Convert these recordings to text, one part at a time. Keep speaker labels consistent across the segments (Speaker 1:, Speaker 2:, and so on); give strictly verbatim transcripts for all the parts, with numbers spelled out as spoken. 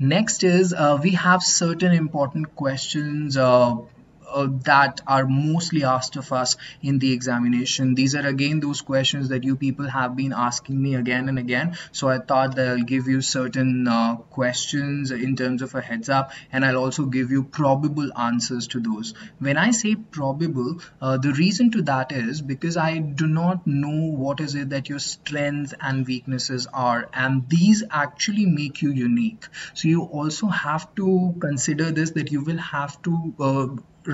Speaker 1: Next is uh, we have certain important questions uh, uh, that are mostly asked of us in the examination. These are again those questions that you people have been asking me again and again. So I thought that I'll give you certain uh, questions in terms of a heads up, and I'll also give you probable answers to those. When I say probable, uh, the reason to that is because I do not know what is it that your strengths and weaknesses are, and these actually make you unique. So you also have to consider this, that you will have to uh,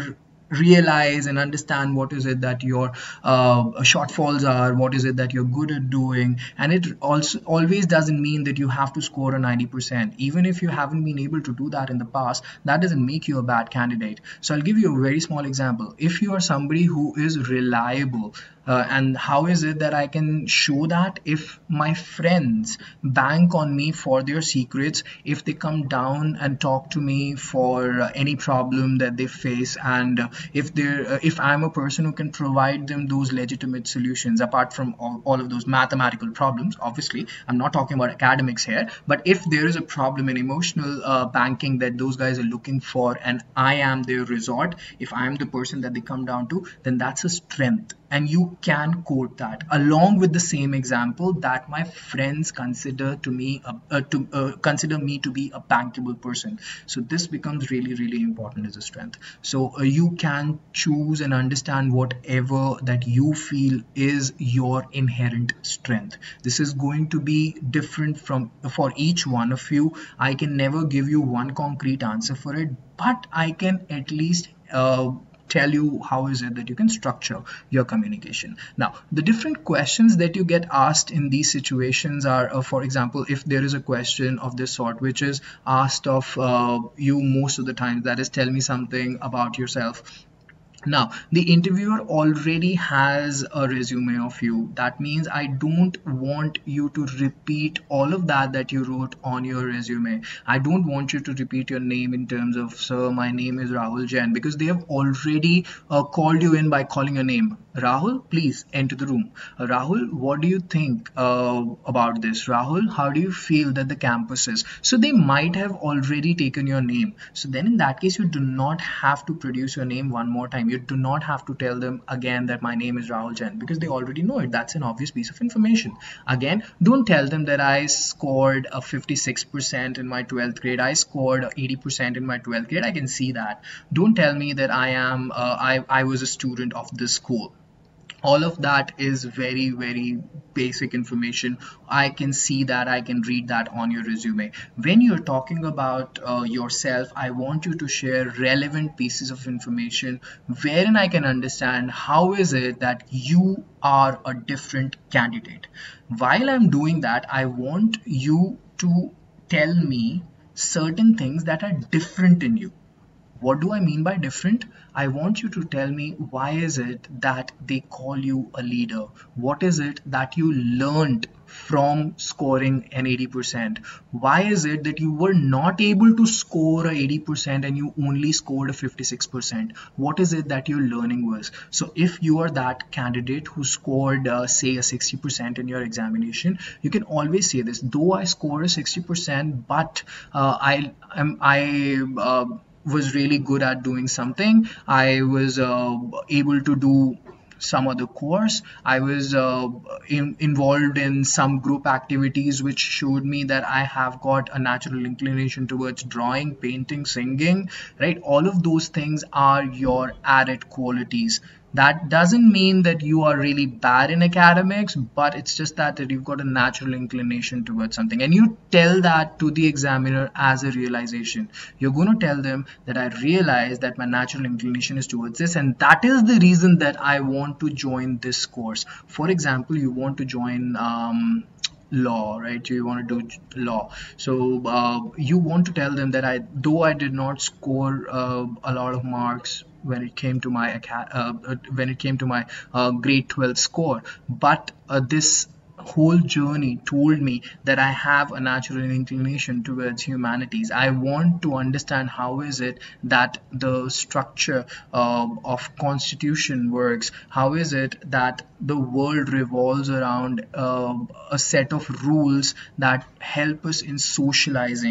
Speaker 1: realize and understand what is it that your uh, shortfalls are, what is it that you're good at doing, and it also always doesn't mean that you have to score a ninety percent. Even if you haven't been able to do that in the past, that doesn't make you a bad candidate. So I'll give you a very small example. If you are somebody who is reliable, Uh, and how is it that I can show that? If my friends bank on me for their secrets, if they come down and talk to me for uh, any problem that they face, and uh, if they're uh, if I'm a person who can provide them those legitimate solutions apart from all, all of those mathematical problems. Obviously I'm not talking about academics here, but if there is a problem in emotional uh, banking that those guys are looking for and I am their resort, if I'm the person that they come down to, then that's a strength. And you can quote that along with the same example that my friends consider to me uh, uh, to uh, consider me to be a bankable person. So this becomes really really important as a strength. So uh, you can choose and understand whatever that you feel is your inherent strength. This is going to be different from for each one of you. I can never give you one concrete answer for it, but I can at least uh, tell you how is it that you can structure your communication. Now, the different questions that you get asked in these situations are, uh, for example, if there is a question of this sort which is asked of uh, you most of the time, that is, tell me something about yourself. Now, the interviewer already has a resume of you. That means I don't want you to repeat all of that that you wrote on your resume. I don't want you to repeat your name in terms of, sir, my name is Rahul Jain, because they have already uh, called you in by calling your name. Rahul, please enter the room. Uh, Rahul, what do you think uh, about this? Rahul, how do you feel that the campus is? So they might have already taken your name. So then in that case, you do not have to produce your name one more time. You do not have to tell them again that my name is Rahul Jain, because they already know it. That's an obvious piece of information. Again, don't tell them that I scored a fifty-six percent in my twelfth grade. I scored eighty percent in my twelfth grade. I can see that. Don't tell me that I am uh, I, I was a student of this school. All of that is very very basic information. I can see that, I can read that on your resume. When you're talking about uh, yourself, I want you to share relevant pieces of information wherein I can understand how is it that you are a different candidate. While I'm doing that, I want you to tell me certain things that are different in you. What do I mean by different? I want you to tell me, why is it that they call you a leader? What is it that you learned from scoring an eighty percent? Why is it that you were not able to score a eighty percent and you only scored a fifty-six percent? What is it that your learning was? So if you are that candidate who scored uh, say a sixty percent in your examination, you can always say this: though I scored a sixty percent, but uh, I am I uh, was really good at doing something. I was uh, able to do some other course. I was uh, in, involved in some group activities which showed me that I have got a natural inclination towards drawing, painting, singing, right? All of those things are your added qualities. That doesn't mean that you are really bad in academics, but it's just that, that you've got a natural inclination towards something, and you tell that to the examiner as a realization. You're going to tell them that I realize that my natural inclination is towards this, and that is the reason that I want to join this course. For example, you want to join um, law, right? You want to do law, so uh, you want to tell them that I, though I did not score uh, a lot of marks when it came to my uh, when it came to my uh, grade twelve score, but uh, this whole journey told me that I have a natural inclination towards humanities. I want to understand how is it that the structure uh, of constitution works. How is it that the world revolves around uh, a set of rules that help us in socializing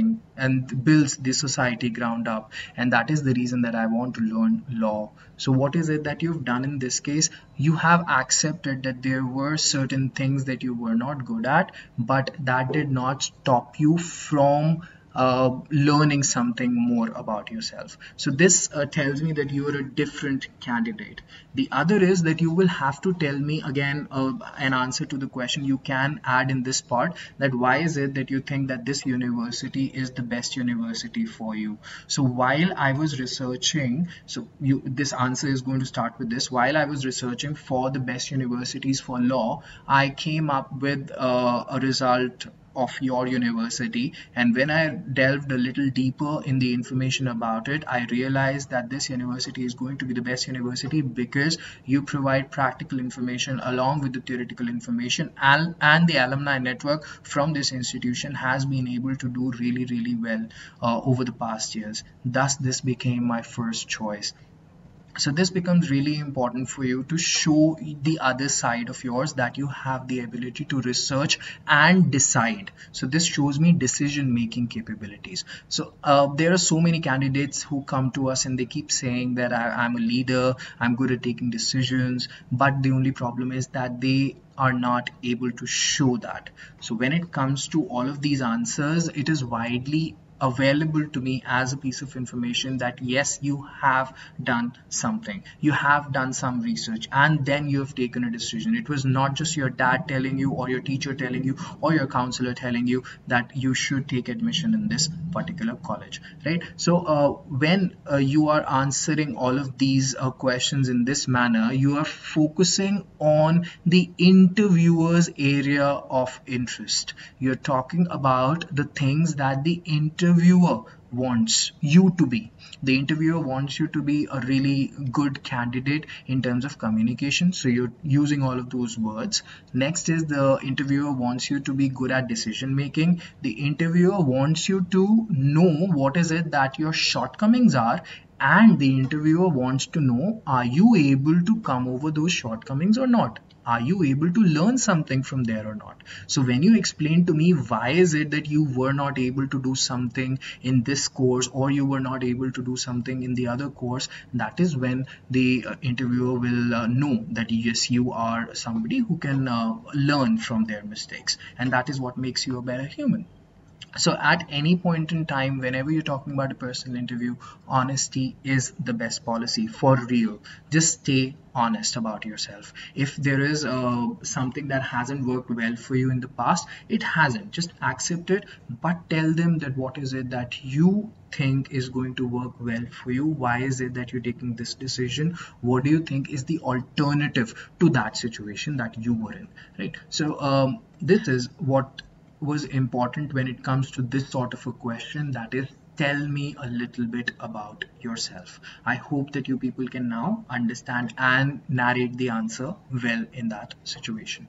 Speaker 1: and builds the society ground up, and that is the reason that I want to learn law. So what is it that you've done in this case? You have accepted that there were certain things that you were not good at, but that did not stop you from uh, learning something more about yourself. So this uh, tells me that you are a different candidate. The other is that you will have to tell me again uh, an answer to the question you can add in this part, that why is it that you think that this university is the best university for you. So while I was researching, so you this answer is going to start with this. While I was researching for the best universities for law, I came up with uh, a result of your university, and when I delved a little deeper in the information about it, I realized that this university is going to be the best university because you provide practical information along with the theoretical information, and, and the alumni network from this institution has been able to do really really well uh, over the past years. Thus this became my first choice. So this becomes really important for you to show the other side of yours, that you have the ability to research and decide. So this shows me decision making capabilities. So uh, there are so many candidates who come to us and they keep saying that I, I'm a leader, I'm good at taking decisions, but the only problem is that they are not able to show that. So when it comes to all of these answers, it is widely available to me as a piece of information that yes, you have done something, you have done some research, and then you have taken a decision. It was not just your dad telling you or your teacher telling you or your counselor telling you that you should take admission in this particular college, right? So uh, when uh, you are answering all of these uh, questions in this manner, you are focusing on the interviewer's area of interest. You're talking about the things that the interviewer interviewer wants you to be. The interviewer wants you to be a really good candidate in terms of communication, so you're using all of those words. Next is the interviewer wants you to be good at decision making. The interviewer wants you to know what is it that your shortcomings are, and the interviewer wants to know, are you able to come over those shortcomings or not? Are you able to learn something from there or not? So when you explain to me why is it that you were not able to do something in this course, or you were not able to do something in the other course, that is when the uh, interviewer will uh, know that yes, you are somebody who can uh, learn from their mistakes, and that is what makes you a better human. So at any point in time, whenever you're talking about a personal interview, honesty is the best policy, for real. Just stay honest about yourself. If there is uh, something that hasn't worked well for you in the past, it hasn't. Just accept it, but tell them that what is it that you think is going to work well for you. Why is it that you're taking this decision? What do you think is the alternative to that situation that you were in, right? So um, this is what was important when it comes to this sort of a question, that is, tell me a little bit about yourself. I hope that you people can now understand and narrate the answer well in that situation.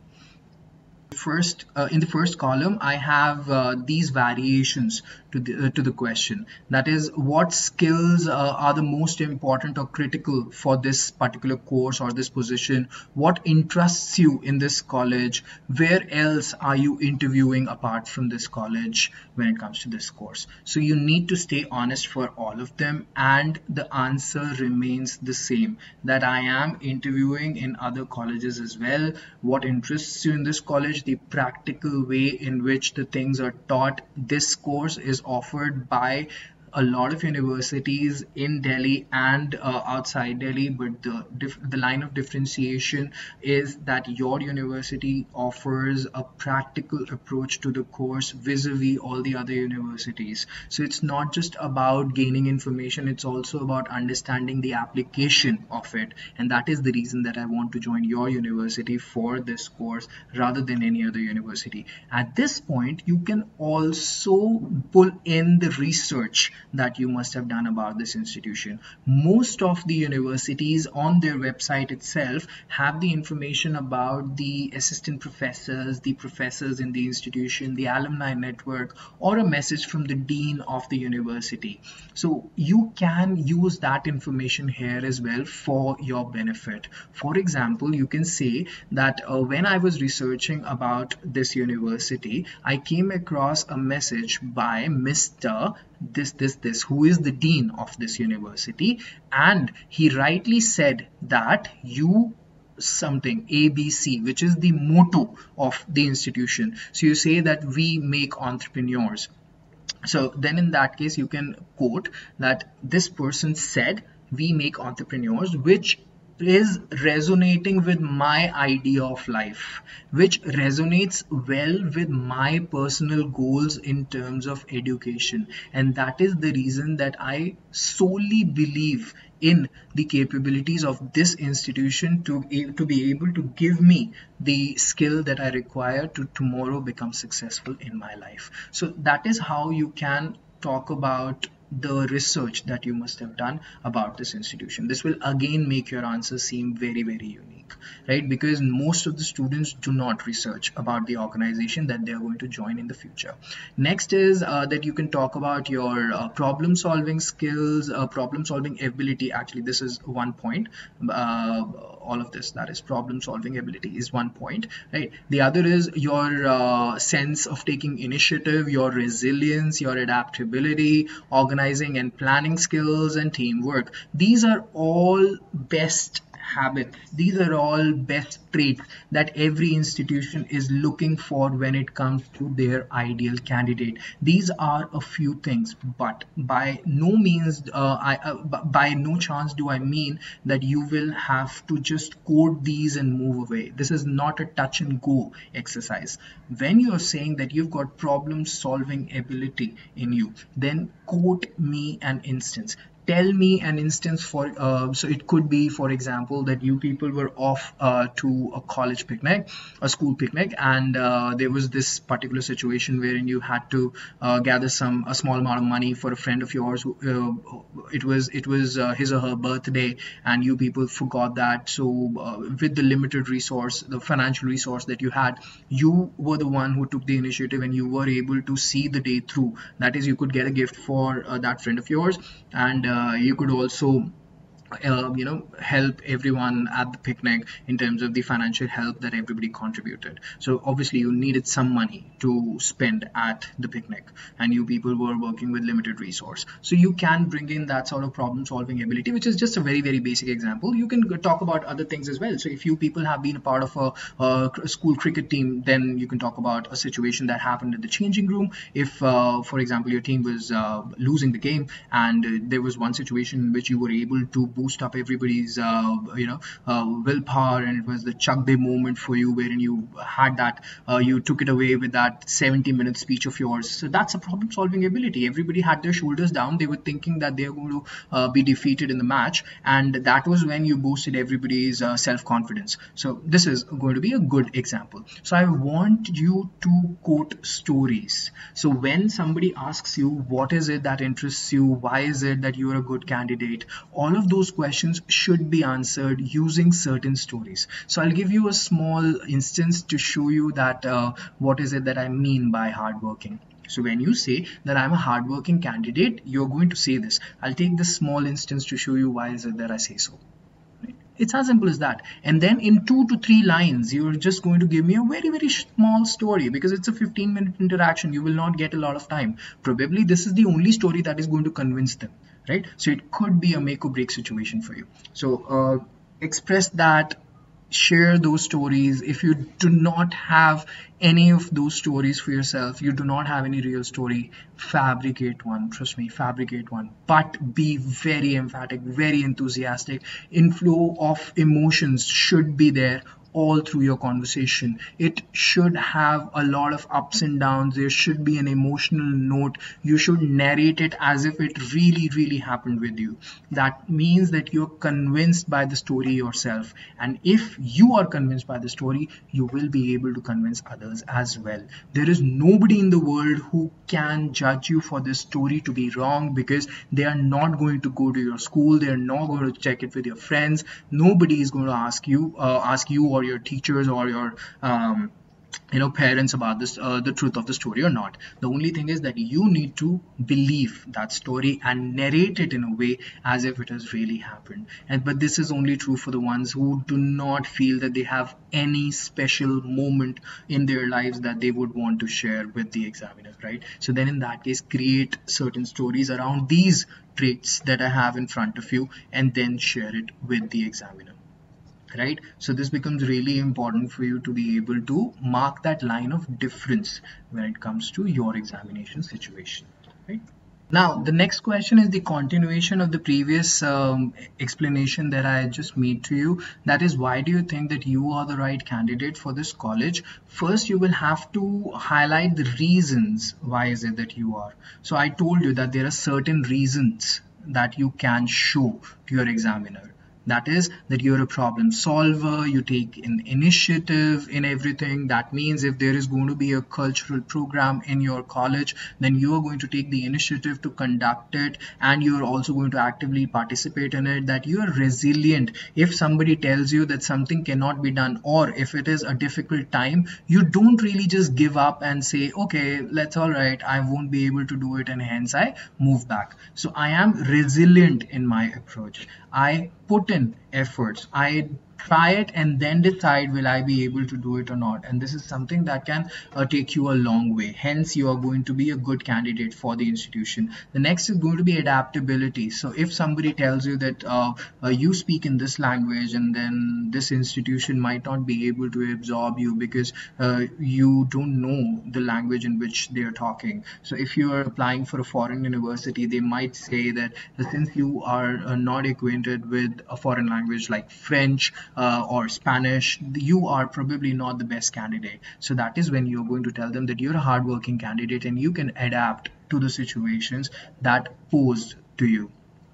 Speaker 1: First, uh, in the first column, I have uh, these variations to the, uh, to the question. That is, what skills uh, are the most important or critical for this particular course or this position? What interests you in this college? Where else are you interviewing apart from this college when it comes to this course? So you need to stay honest for all of them, and the answer remains the same, that I am interviewing in other colleges as well. What interests you in this college? The practical way in which the things are taught. This course is offered by a lot of universities in Delhi and uh, outside Delhi, but the the line of differentiation is that your university offers a practical approach to the course vis-a-vis all the other universities. So it's not just about gaining information, it's also about understanding the application of it, and that is the reason that I want to join your university for this course rather than any other university. At this point, you can also pull in the research that you must have done about this institution. Most of the universities on their website itself have the information about the assistant professors, the professors in the institution, the alumni network, or a message from the dean of the university. So you can use that information here as well for your benefit. For example, you can say that uh, when I was researching about this university, I came across a message by Mister this this this who is the dean of this university, and he rightly said that you something A B C, which is the motto of the institution. So you say that we make entrepreneurs. So then in that case you can quote that this person said we make entrepreneurs, which is resonating with my idea of life, which resonates well with my personal goals in terms of education. And that is the reason that I solely believe in the capabilities of this institution to, to be able to give me the skill that I require to tomorrow become successful in my life. So that is how you can talk about the research that you must have done about this institution. This will again make your answer seem very, very unique, right? Because most of the students do not research about the organization that they are going to join in the future. Next is uh, that you can talk about your uh, problem solving skills, uh, problem solving ability. Actually, this is one point. Uh, all of this, that is problem solving ability, is one point, right? The other is your uh, sense of taking initiative, your resilience, your adaptability, organizing and planning skills, and teamwork. These are all best habits. These are all best traits that every institution is looking for when it comes to their ideal candidate. These are a few things, but by no means, uh, I, uh, by no chance do I mean that you will have to just code these and move away. This is not a touch and go exercise. When you're saying that you've got problem solving ability in you, then quote me an instance. Tell me an instance for, uh, so it could be, for example, that you people were off uh, to a college picnic, a school picnic, and uh, there was this particular situation wherein you had to uh, gather some, a small amount of money for a friend of yours. Who, uh, it was, it was uh, his or her birthday, and you people forgot that. So uh, with the limited resource, the financial resource that you had, you were the one who took the initiative and you were able to see the day through. That is, you could get a gift for uh, that friend of yours, and Uh, you could also Uh, you know, help everyone at the picnic in terms of the financial help that everybody contributed. So obviously you needed some money to spend at the picnic, and you people were working with limited resource. So you can bring in that sort of problem solving ability, which is just a very, very basic example. You can talk about other things as well. So if you people have been a part of a, a school cricket team, then you can talk about a situation that happened in the changing room. If, uh, for example, your team was uh, losing the game, and uh, there was one situation in which you were able to boost up everybody's uh, you know uh, willpower, and it was the Chuck Day moment for you, wherein you had that uh, you took it away with that seventy minute speech of yours. So that's a problem solving ability. Everybody had their shoulders down. They were thinking that they are going to uh, be defeated in the match, and that was when you boosted everybody's uh, self-confidence. So this is going to be a good example. So I want you to quote stories. So when somebody asks you what is it that interests you, why is it that you are a good candidate, all of those questions should be answered using certain stories. So I'll give you a small instance to show you that uh, what is it that I mean by hardworking. So when you say that I'm a hardworking candidate, you're going to say this. I'll take this small instance to show you why is it that I say so. It's as simple as that. And then in two to three lines, you're just going to give me a very, very small story, because it's a fifteen minute interaction. You will not get a lot of time. Probably this is the only story that is going to convince them, right? So it could be a make or break situation for you. So uh, express that, share those stories. If you do not have any of those stories for yourself, you do not have any real story, fabricate one. Trust me, fabricate one, but be very emphatic, very enthusiastic. Inflow of emotions should be there all through your conversation. It should have a lot of ups and downs. There should be an emotional note. You should narrate it as if it really, really happened with you. That means that you're convinced by the story yourself. And if you are convinced by the story, you will be able to convince others as well. There is nobody in the world who can judge you for this story to be wrong, because they are not going to go to your school. They are not going to check it with your friends. Nobody is going to ask you, uh, ask you or your teachers or your um, you know parents about this uh, the truth of the story or not. The only thing is that you need to believe that story and narrate it in a way as if it has really happened. And but this is only true for the ones who do not feel that they have any special moment in their lives that they would want to share with the examiner, right? So then in that case, create certain stories around these traits that I have in front of you and then share it with the examiner. Right? So this becomes really important for you to be able to mark that line of difference when it comes to your examination situation. Right? Now, the next question is the continuation of the previous um, explanation that I just made to you. That is, why do you think that you are the right candidate for this college? First, you will have to highlight the reasons why is it that you are. So I told you that there are certain reasons that you can show to your examiner. That is that you're a problem solver, you take an initiative in everything. That means if there is going to be a cultural program in your college, then you are going to take the initiative to conduct it, and you're also going to actively participate in it. That you are resilient. If somebody tells you that something cannot be done, or if it is a difficult time, you don't really just give up and say, okay, that's all right, I won't be able to do it, and hence I move back. So I am resilient in my approach. I put in efforts. I try it and then decide will I be able to do it or not. And this is something that can uh, take you a long way. Hence, you are going to be a good candidate for the institution. The next is going to be adaptability. So if somebody tells you that uh, uh, you speak in this language, and then this institution might not be able to absorb you because uh, you don't know the language in which they are talking. So if you are applying for a foreign university, they might say that since you are uh, not acquainted with a foreign language like French, Uh, or Spanish, you are probably not the best candidate. So that is when you're going to tell them that you're a hardworking candidate and you can adapt to the situations that posed to you.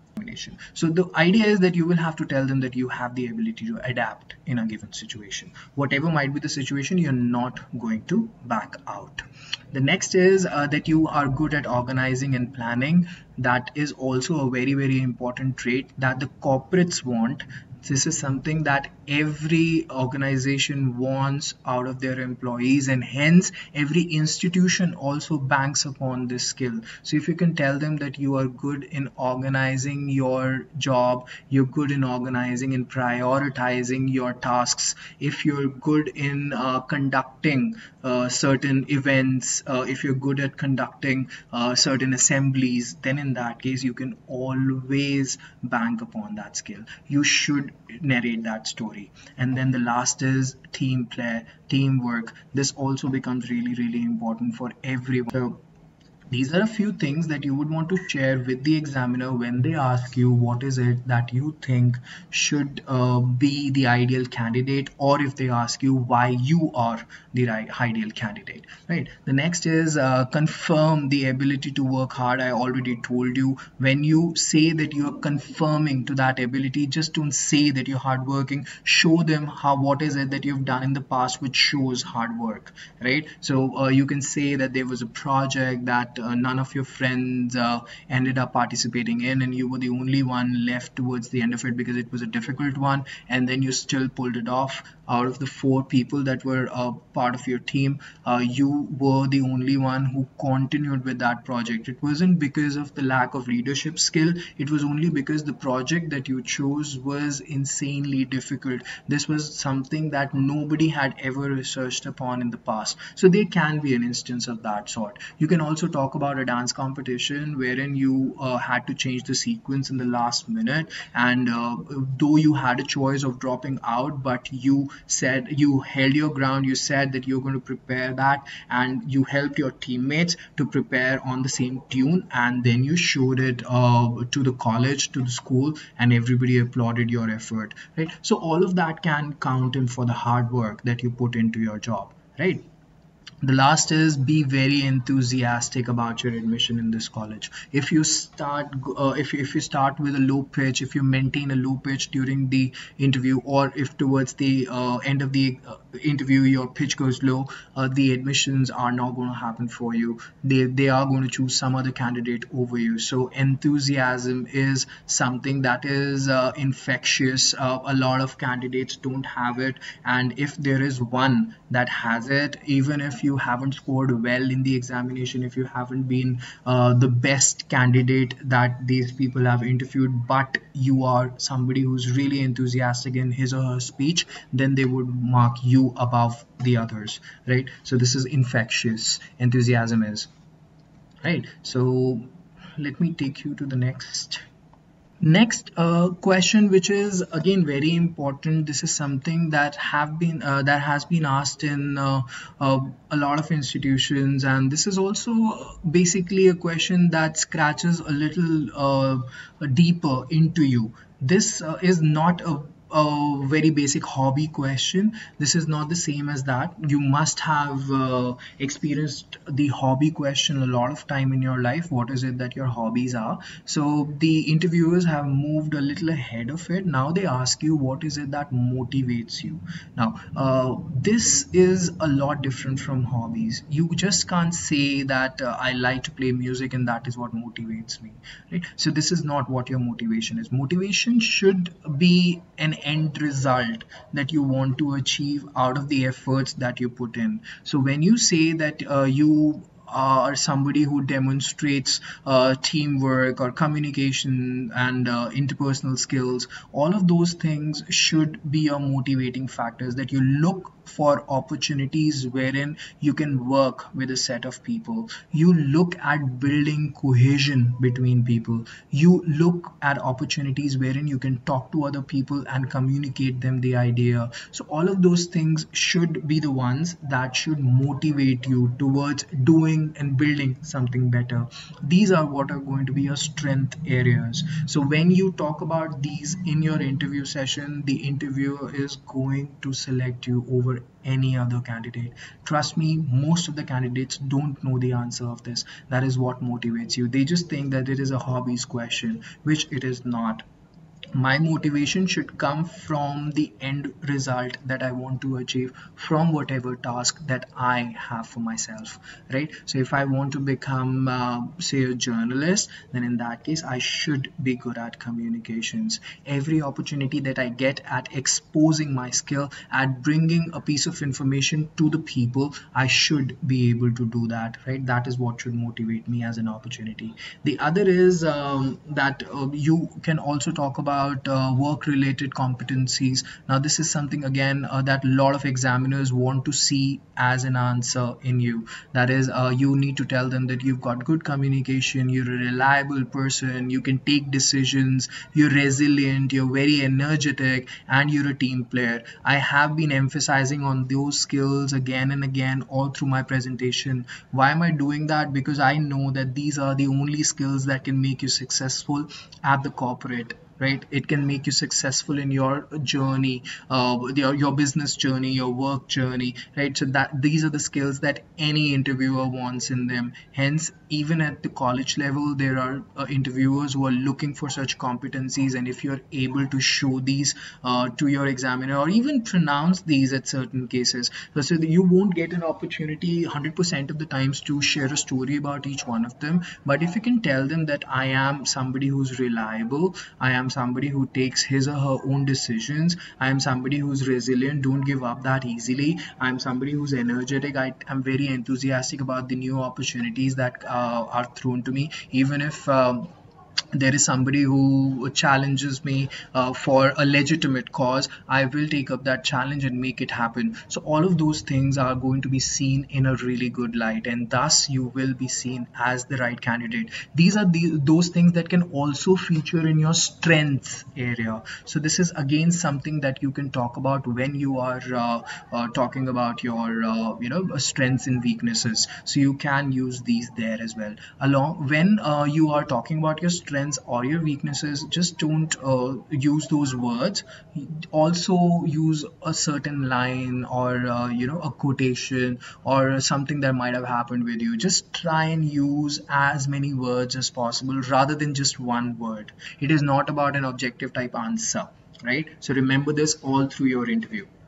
Speaker 1: So the idea is that you will have to tell them that you have the ability to adapt in a given situation. Whatever might be the situation, you're not going to back out. The next is uh, that you are good at organizing and planning. That is also a very, very important trait that the corporates want. This is something that every organization wants out of their employees, and hence every institution also banks upon this skill. So if you can tell them that you are good in organizing your job, you're good in organizing and prioritizing your tasks, if you're good in uh, conducting uh, certain events, uh, if you're good at conducting uh, certain assemblies, then in that case you can always bank upon that skill. You should narrate that story. And then the last is team play, teamwork. This also becomes really, really important for everyone. So these are a few things that you would want to share with the examiner when they ask you what is it that you think should uh, be the ideal candidate, or if they ask you why you are the right ideal candidate, right? The next is uh, confirm the ability to work hard. I already told you, when you say that you are confirming to that ability, just don't say that you're hardworking. Show them how what is it that you've done in the past which shows hard work, right? So uh, you can say that there was a project that Uh, none of your friends uh, ended up participating in, and you were the only one left towards the end of it because it was a difficult one, and then you still pulled it off. Out of the four people that were uh, part of your team, uh, you were the only one who continued with that project. It wasn't because of the lack of leadership skill. It was only because the project that you chose was insanely difficult. This was something that nobody had ever researched upon in the past. So there can be an instance of that sort. You can also talk talk about a dance competition wherein you uh, had to change the sequence in the last minute, and uh, though you had a choice of dropping out, but you said you held your ground, you said that you're going to prepare that, and you helped your teammates to prepare on the same tune, and then you showed it uh, to the college, to the school, and everybody applauded your effort, right? So all of that can count in for the hard work that you put into your job, right? The last is be very enthusiastic about your admission in this college. If you start uh, if, if you start with a low pitch, if you maintain a low pitch during the interview, or if towards the uh, end of the uh, interview your pitch goes low, uh, the admissions are not going to happen for you. They, they are going to choose some other candidate over you. So enthusiasm is something that is uh, infectious. Uh, a lot of candidates don't have it, and if there is one that has it, even if you haven't scored well in the examination, if you haven't been uh, the best candidate that these people have interviewed, but you are somebody who's really enthusiastic in his or her speech, then they would mark you above the others, right? So this is infectious, enthusiasm is, right? So let me take you to the next Next uh, question, which is again very important. This is something that have been uh, that has been asked in uh, uh, a lot of institutions, and this is also basically a question that scratches a little uh, deeper into you. This uh, is not a a very basic hobby question. This is not the same as that. You must have uh, experienced the hobby question a lot of time in your life. What is it that your hobbies are? So the interviewers have moved a little ahead of it. Now they ask you, what is it that motivates you? Now uh, this is a lot different from hobbies. You just can't say that uh, I like to play music and that is what motivates me, right? So this is not what your motivation is. Motivation should be an end result that you want to achieve out of the efforts that you put in. So when you say that uh, you are somebody who demonstrates uh, teamwork or communication and uh, interpersonal skills, all of those things should be your motivating factors, that you look for opportunities wherein you can work with a set of people. You look at building cohesion between people. You look at opportunities wherein you can talk to other people and communicate them the idea. So all of those things should be the ones that should motivate you towards doing and building something better. These are what are going to be your strength areas. So when you talk about these in your interview session, the interviewer is going to select you over any other candidate. Trust me, most of the candidates don't know the answer of this. That is what motivates you. They just think that it is a hobbies question, which it is not. My motivation should come from the end result that I want to achieve from whatever task that I have for myself, right? So if I want to become uh, say a journalist, then in that case I should be good at communications. Every opportunity that I get at exposing my skill, at bringing a piece of information to the people, I should be able to do that, right? That is what should motivate me as an opportunity. The other is um, that uh, you can also talk about About uh, work-related competencies. Now this is something again uh, that a lot of examiners want to see as an answer in you. That is, uh, you need to tell them that you've got good communication, you're a reliable person, you can take decisions, you're resilient, you're very energetic, and you're a team player. I have been emphasizing on those skills again and again all through my presentation. Why am I doing that? Because I know that these are the only skills that can make you successful at the corporate, right? It can make you successful in your journey, uh, your, your business journey, your work journey, right? So that these are the skills that any interviewer wants in them. Hence, even at the college level, there are uh, interviewers who are looking for such competencies, and if you're able to show these uh, to your examiner, or even pronounce these at certain cases, so that you won't get an opportunity one hundred percent of the times to share a story about each one of them. But if you can tell them that I am somebody who's reliable, I am somebody who takes his or her own decisions, I am somebody who's resilient, don't give up that easily, I am somebody who's energetic, I am very enthusiastic about the new opportunities that uh, are thrown to me, even if um, there is somebody who challenges me uh, for a legitimate cause, I will take up that challenge and make it happen. So all of those things are going to be seen in a really good light, and thus you will be seen as the right candidate. These are the those things that can also feature in your strengths area. So this is again something that you can talk about when you are uh, uh, talking about your uh, you know strengths and weaknesses. So you can use these there as well. Along when uh, you are talking about your strengths or your weaknesses, just don't uh, use those words. Also use a certain line, or uh, you know a quotation, or something that might have happened with you. Just try and use as many words as possible rather than just one word. It is not about an objective type answer, right? So remember this all through your interview.